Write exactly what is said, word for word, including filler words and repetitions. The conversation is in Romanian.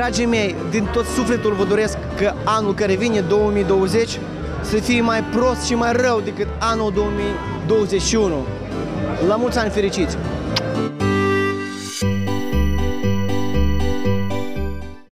Dragii mei, din tot sufletul vă doresc că anul care vine, două mii douăzeci, să fie mai prost și mai rău decât anul două mii douăzeci și unu. La mulți ani fericiți!